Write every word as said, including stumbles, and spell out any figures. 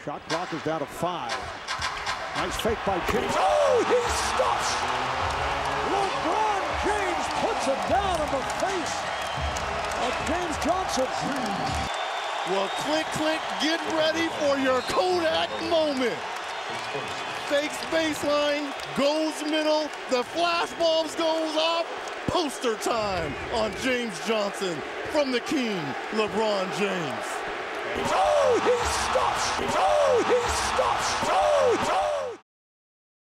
Shot clock is down to five. Nice fake by James. Oh, he stuffs! LeBron James puts it down in the face of James Johnson. Well, click, click, get ready for your Kodak moment. Fakes baseline, goes middle, the flash bulbs goes off. Poster time on James Johnson from the king, LeBron James. Oh, he stuffs! Oh, he stuffs! Oh, oh.